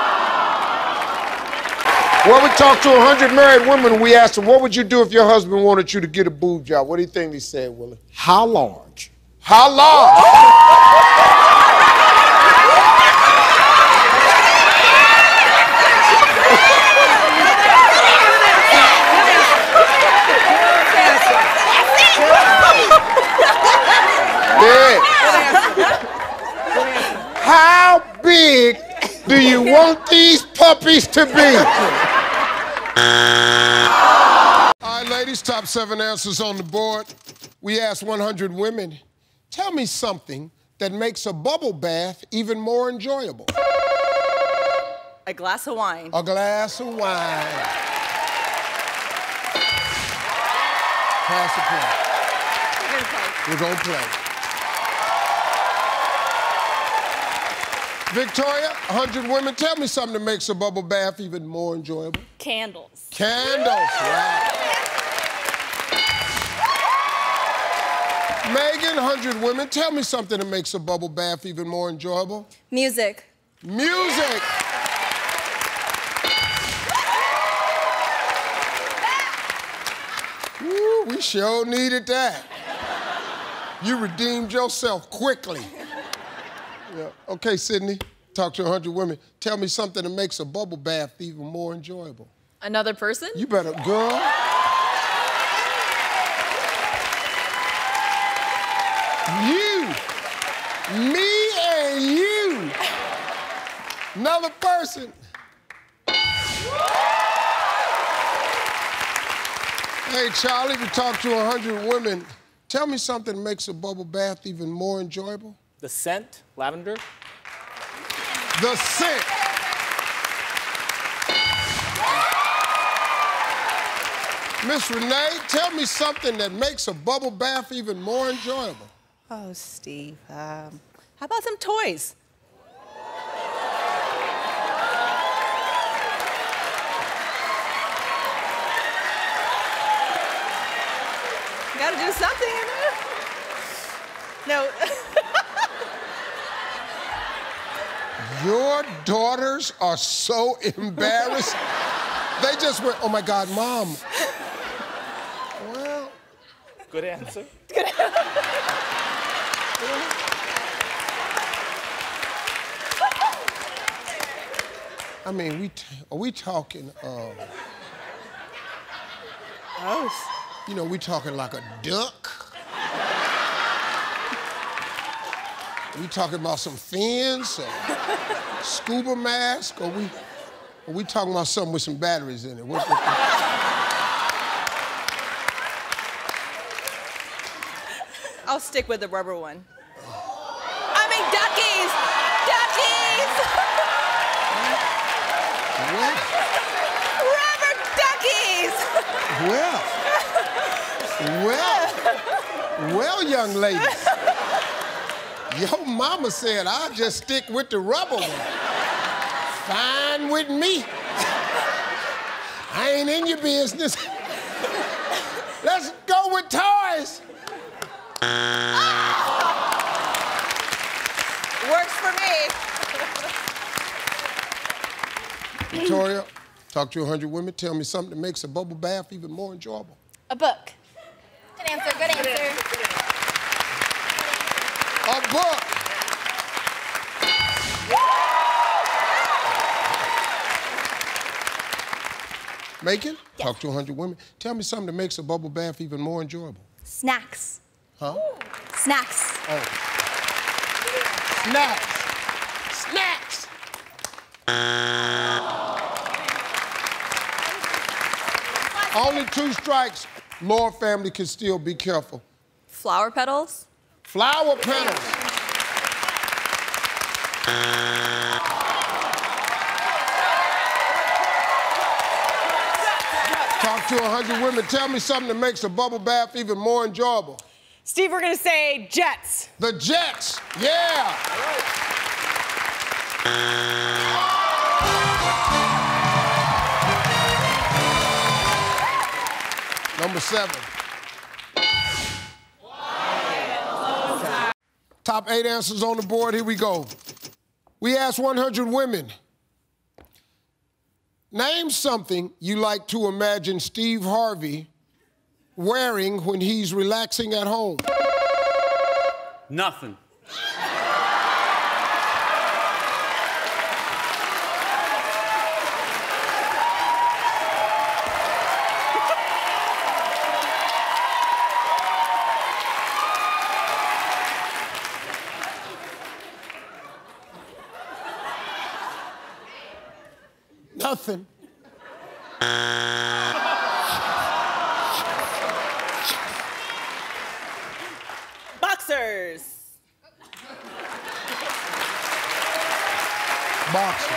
Well, we talked to one hundred married women. We asked them, what would you do if your husband wanted you to get a boob job? What do you think they said, Willie? How large? How large? Yeah. How big do you want these puppies to be? All right, ladies, top seven answers on the board. We asked one hundred women, tell me something that makes a bubble bath even more enjoyable. A glass of wine. A glass of wine. Pass the play. We're gonna play. We're gonna play. Victoria, one hundred women, tell me something that makes a bubble bath even more enjoyable. Candles. Candles, wow. Megan, one hundred women, tell me something that makes a bubble bath even more enjoyable. Music. Music. Woo, we sure needed that. You redeemed yourself quickly. Yeah. Okay, Sydney, talk to one hundred women. Tell me something that makes a bubble bath even more enjoyable. Another person? You better, girl. You, me and you. Another person. Hey, Charlie, we talked to one hundred women. Tell me something that makes a bubble bath even more enjoyable. The scent, lavender. The scent. Miss Renee, tell me something that makes a bubble bath even more enjoyable. Oh, Steve. Um, how about some toys? You gotta do something in there. No. Your daughters are so embarrassed. They just went, oh my God, Mom. Well. Good answer. Good I mean, we t are we talking, uh, oh. You know, we talking like a duck? We talking about some fins or scuba mask, or we, or we talking about something with some batteries in it? What, what, what? I'll stick with the rubber one. I mean, duckies! Duckies! Well, well, well, young lady. Your mama said, I'll just stick with the rubber one. Fine with me. I ain't in your business. Let's go with toys. Works for me. Victoria, talk to one hundred women. Tell me something that makes a bubble bath even more enjoyable. A book. Good answer, good answer. A book. Macon, yes. Talk to one hundred women. Tell me something that makes a bubble bath even more enjoyable. Snacks. Huh? Snacks. Oh. Snacks. Snacks. Only two strikes. Lower family can still be careful. Flower petals. Flower petals. Talk to one hundred women. Tell me something that makes a bubble bath even more enjoyable. Steve, we're gonna say jets. The jets, yeah. Number seven. Top eight answers on the board, here we go. We asked one hundred women, name something you like to imagine Steve Harvey wearing when he's relaxing at home. Nothing. Nothing. Boxers. Boxer.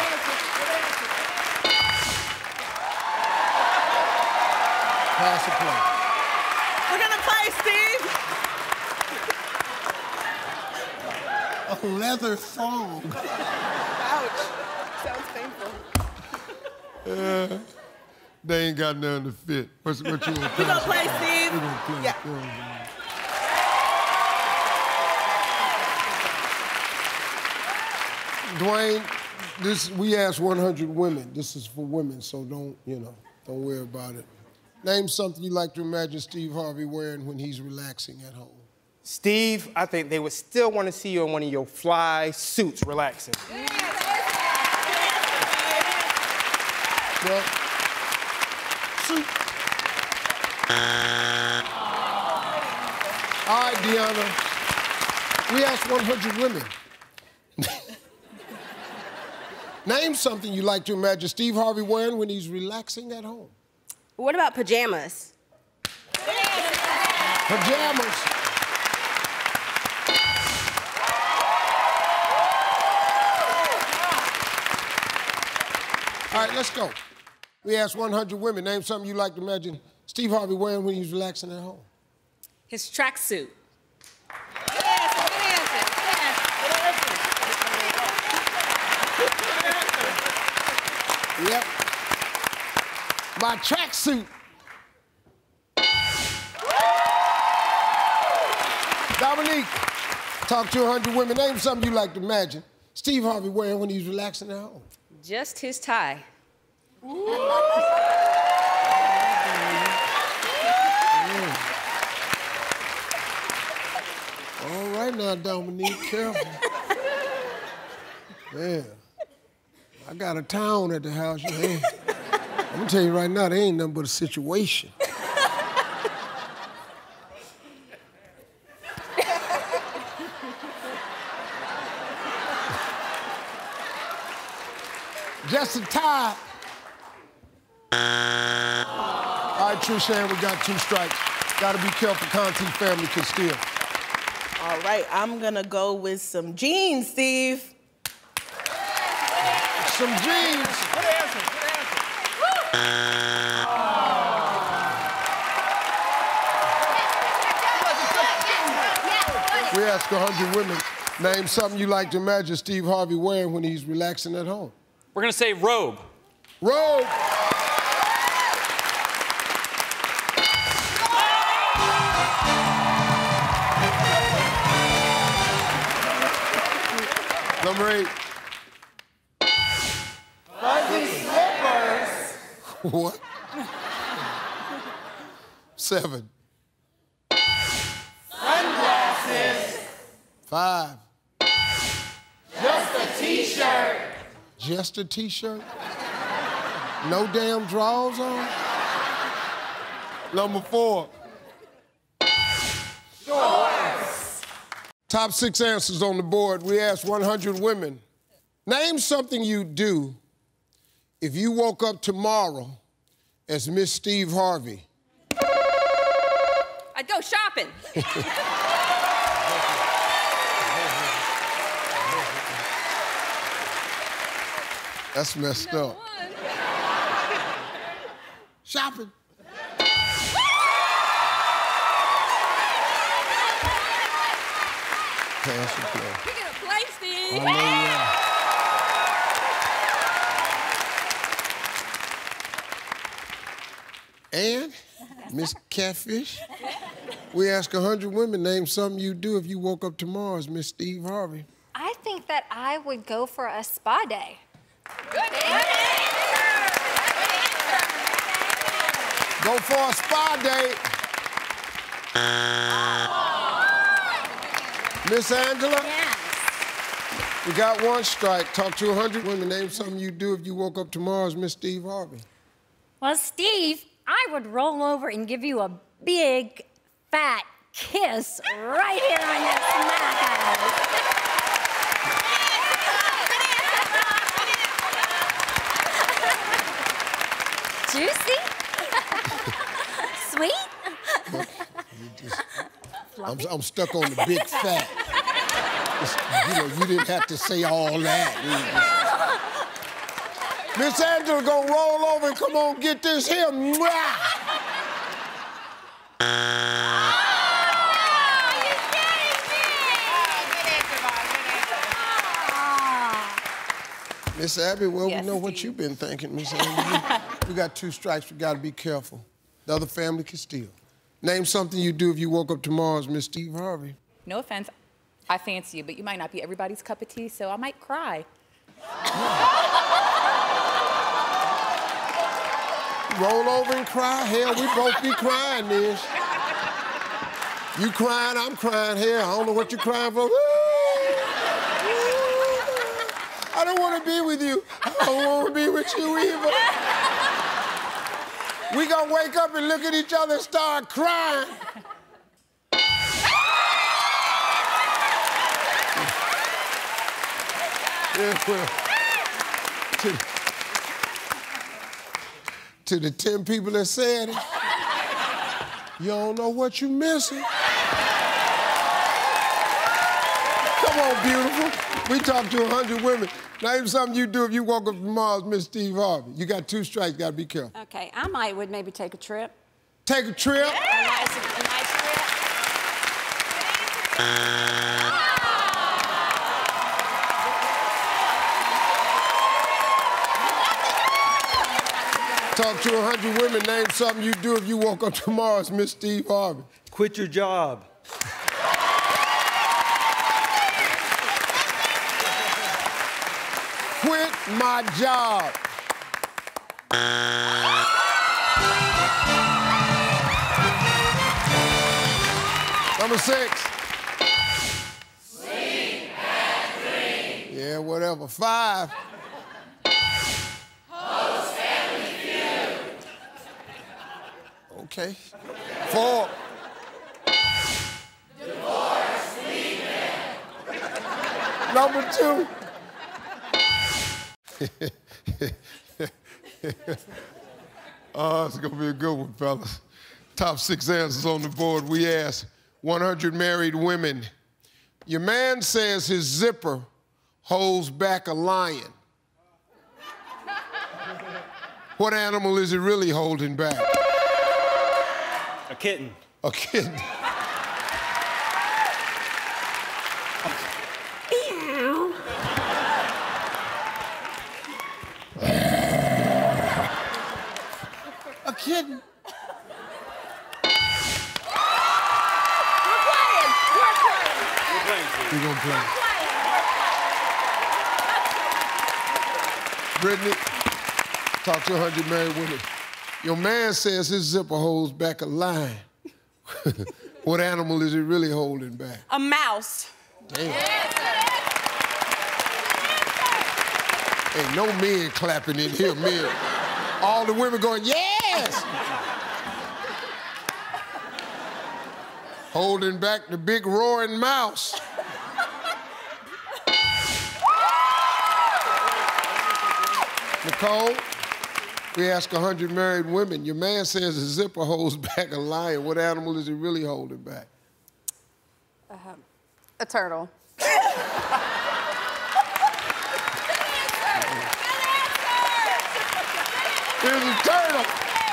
Pass the play. We're gonna play, Steve. A leather thong. Ouch. Sounds painful. Uh, they ain't got nothing to fit. What's, what you want to We're gonna play, Steve. We're gonna play. Yeah. Go on, Dwayne, this, we asked one hundred women. This is for women, so don't, you know, don't worry about it. Name something you like to imagine Steve Harvey wearing when he's relaxing at home. Steve, I think they would still want to see you in one of your fly suits relaxing. Well, suit. All right, Deanna. We asked one hundred women. Name something you like to imagine Steve Harvey wearing when he's relaxing at home. What about pajamas? Pajamas. All right, let's go. We asked one hundred women, name something you like to imagine Steve Harvey wearing when he's relaxing at home. His tracksuit. Yep. My tracksuit. Dominique, talk to one hundred women. Name something you like to imagine Steve Harvey wearing when he's relaxing at home. Just his tie. Yeah. All right now, Dominique, careful. Yeah. I got a town at the house. You ain't. I'm gonna tell you right now, there ain't nothing but a situation. Just a tie. All right, Trishan, we got two strikes. Gotta be careful, Conti family can steal. All right, I'm gonna go with some jeans, Steve. Some jeans. Good answer, good answer. We asked one hundred women, name something you like to imagine Steve Harvey wearing when he's relaxing at home. We're gonna say robe. Robe. Number eight. Fuzzy slippers. What? Seven. Sunglasses. Five. Just a t-shirt. Just a t-shirt? No damn drawers on? Number four. Shorts. Top six answers on the board. We asked one hundred women. Name something you'd do if you woke up tomorrow as Miss Steve Harvey. I'd go shopping. That's messed up. Shopping. Pass the play. We're gonna play, Steve. I know you are. And, Miss Catfish, we asked one hundred women, name something you'd do if you woke up tomorrow as Miss Steve Harvey. I think that I would go for a spa day. Good answer. Go for a spa date. Miss Angela? Yes. You got one strike. Talk to a hundred women. Name something you'd do if you woke up tomorrow as Miss Steve Harvey. Well, Steve, I would roll over and give you a big, fat kiss right here on your smack Juicy? Sweet? I'm, I'm stuck on the big fat. It's, you know, you didn't have to say all that. Miss Angela gonna roll over and come on, get this here. Mwah! Miss Abby, well, Yes, we know Steve. what you've been thinking, Miss Angela. We got two strikes, we gotta be careful. The other family can steal. Name something you'd do if you woke up tomorrow as Miss Steve Harvey. No offense, I fancy you, but you might not be everybody's cup of tea, so I might cry. Roll over and cry. Hell, we both be crying, Nish. You crying, I'm crying. Hell, I don't know what you're crying for. I don't want to be with you. I don't want to be with you either. We gonna wake up and look at each other and start crying. Yeah, well, to, to the ten people that said it, you don't know what you're missing. Come on, beautiful. We talked to a hundred women. Name something you do if you woke up tomorrow as Miss Steve Harvey. You got two strikes, gotta be careful. Okay, I might would maybe take a trip. Take a trip? A nice, a nice trip. Talk to a hundred women. Name something you do if you woke up tomorrow as Miss Steve Harvey. Quit your job. Quit my job. Number six. Sleep and dream. Yeah, whatever. Five. Host Family Feud. Okay. Four. Divorce leaving. Number two. Oh, it's gonna be a good one, fellas. Top six answers on the board. We asked one hundred married women. Your man says his zipper holds back a lion. What animal is it really holding back? A kitten. A kitten. A kitten. We're playing. We're playing. We're playing. We're gonna play. Brittany, talk to a hundred married women. Your man says his zipper holds back a lion. What animal is it really holding back? A mouse. Damn. Ain't no men clapping in here, men. All the women going, yes! Holding back the big roaring mouse. Nicole, we ask a hundred married women. Your man says his zipper holds back a lion. What animal is it really holding back? Uh, a turtle. Here's a turtle.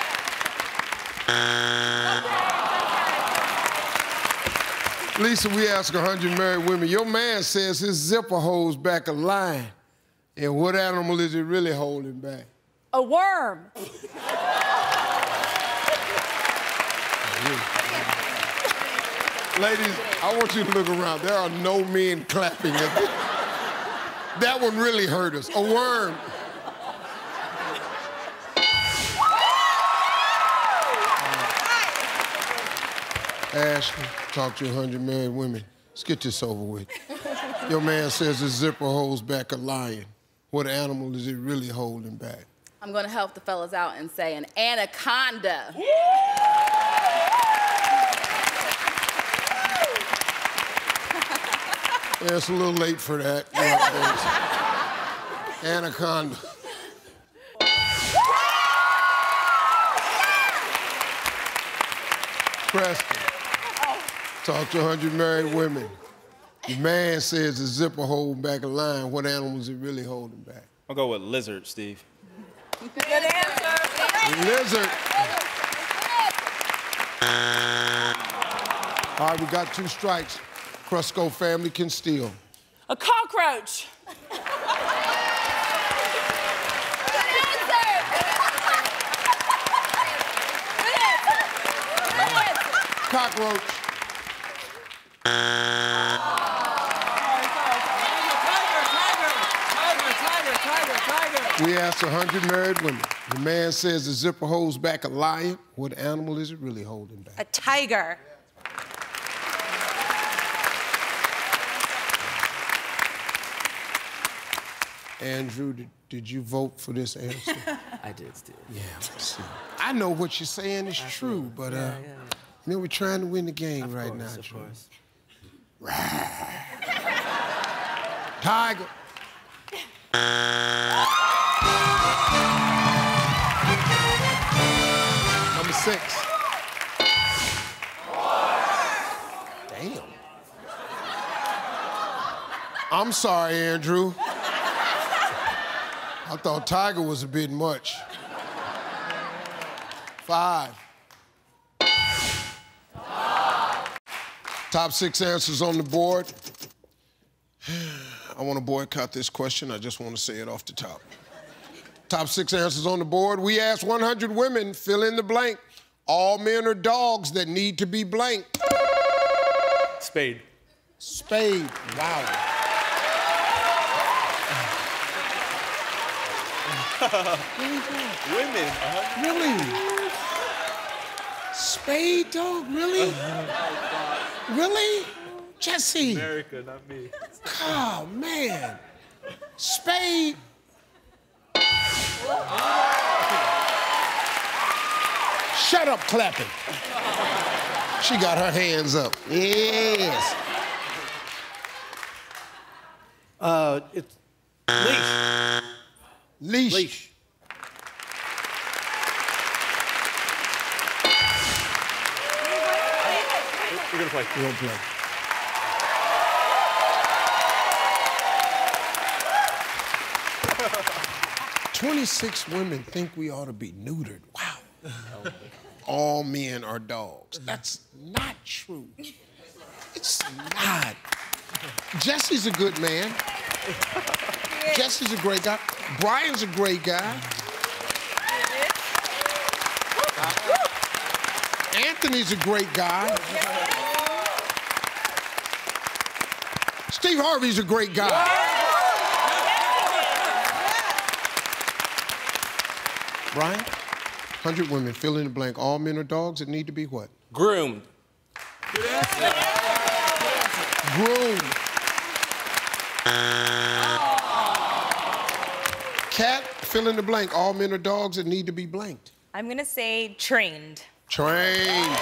Lisa, we ask a hundred married women. Your man says his zipper holds back a lion. And what animal is it really holding back? A worm. Ladies, I want you to look around. There are no men clapping at this. That one really hurt us. A worm. Ashley, talk to a hundred married women. Let's get this over with. Your man says the zipper holds back a lion. What animal is it really holding back? I'm gonna help the fellas out and say an anaconda. Yeah, it's a little late for that. Anaconda. Preston, talk to a hundred married women. The man says the zipper holding back a lion. What animal is it really holding back? I'll go with lizard, Steve. Good answer. Lizard. All right, we got two strikes. Crusco family can steal. A cockroach. Cockroach. We asked a hundred married women. The man says the zipper holds back a lion. What animal is it really holding back? A tiger. Andrew, did, did you vote for this answer? I did, Steve. Yeah, see. I know what you're saying is true, but uh, yeah, yeah. you know, we're trying to win the game of right course, now, Drew. Tiger. Number six. Damn. I'm sorry, Andrew. I thought tiger was a bit much. Five. Top six answers on the board. I want to boycott this question. I just want to say it off the top. Top six answers on the board. We asked one hundred women, fill in the blank. All men are dogs that need to be blanked. Spade. Spade. Wow. Women. Uh-huh. Really? Spade dog? Really? Really? Jesse. America, not me. Oh, man. Spade. Shut up clapping. She got her hands up. Yes. Uh, it's leash. Leash. Leash. We're gonna play. We're gonna play. twenty-six women think we ought to be neutered. Wow. All men are dogs. That's not true. It's not. Jesse's a good man. Jesse's a great guy. Brian's a great guy. Anthony's a great guy. Steve Harvey's a great guy. Brian, one hundred women, fill in the blank. All men are dogs that need to be what? Groomed. Groomed. Cat, fill in the blank. All men are dogs that need to be blanked. I'm gonna say trained. Trained.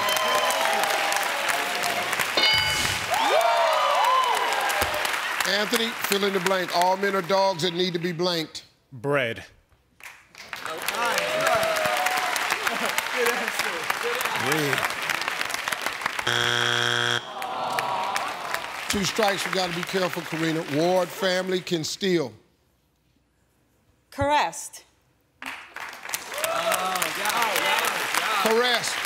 Anthony, fill in the blank. All men are dogs that need to be blanked. Bread. Bread. Two strikes, you gotta be careful, Karina. Ward family can steal. Caressed. Caressed.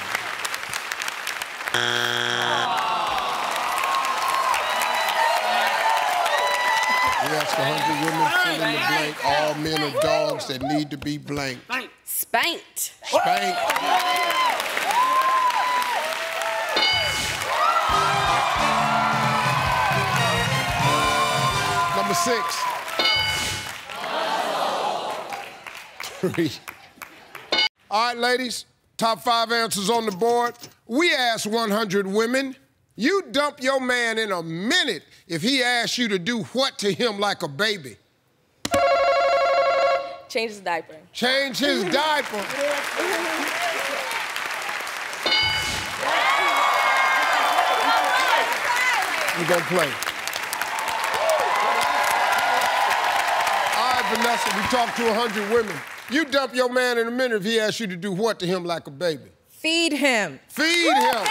We asked one hundred women, fill in the blank. All men are dogs that need to be blanked. Spanked. Spanked. Number six. Three. All right, ladies, top five answers on the board. We asked one hundred women, you dump your man in a minute if he asks you to do what to him like a baby? Change his diaper. Change his diaper. We're gonna play. All right, Vanessa, we talked to one hundred women. You dump your man in a minute if he asks you to do what to him like a baby? Feed him. Feed him.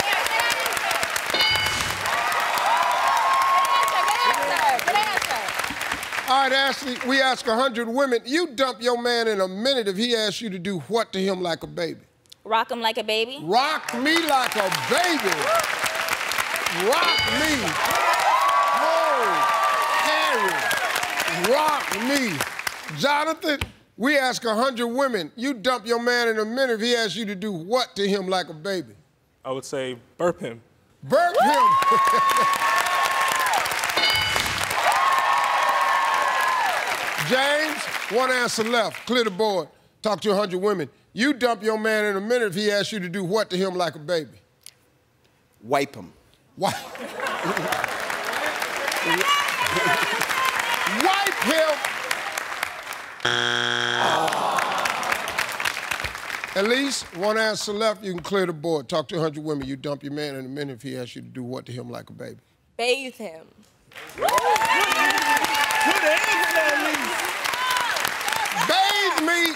All right, Ashley, we ask one hundred women, you dump your man in a minute if he asks you to do what to him like a baby? Rock him like a baby. Rock me like a baby. Rock me. Oh, Harry. Rock me. Jonathan, we ask one hundred women, you dump your man in a minute if he asks you to do what to him like a baby? I would say burp him. Burp him. James, one answer left. Clear the board. Talk to one hundred women. You dump your man in a minute if he asks you to do what to him like a baby? Wipe him. Wipe. Wipe him. At least one answer left. You can clear the board. Talk to one hundred women. You dump your man in a minute if he asks you to do what to him like a baby? Bathe him. Bathe me.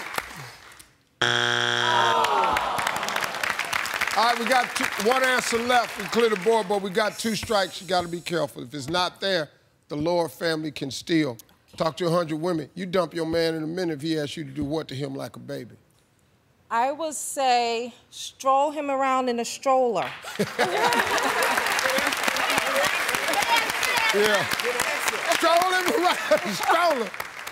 All right, we got two, one answer left. We clear the board, but we got two strikes. You got to be careful. If it's not there, the Lord family can steal. Talk to one hundred women. You dump your man in a minute if he asks you to do what to him like a baby? I would say stroll him around in a stroller. Yeah. Stroll him around, stroller.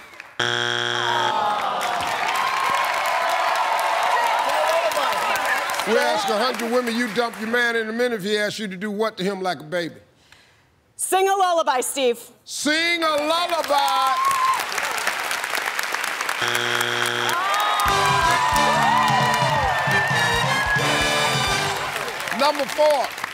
We ask one hundred women, you dump your man in a minute if he asks you to do what to him like a baby? Sing a lullaby, Steve. Sing a lullaby. Number four.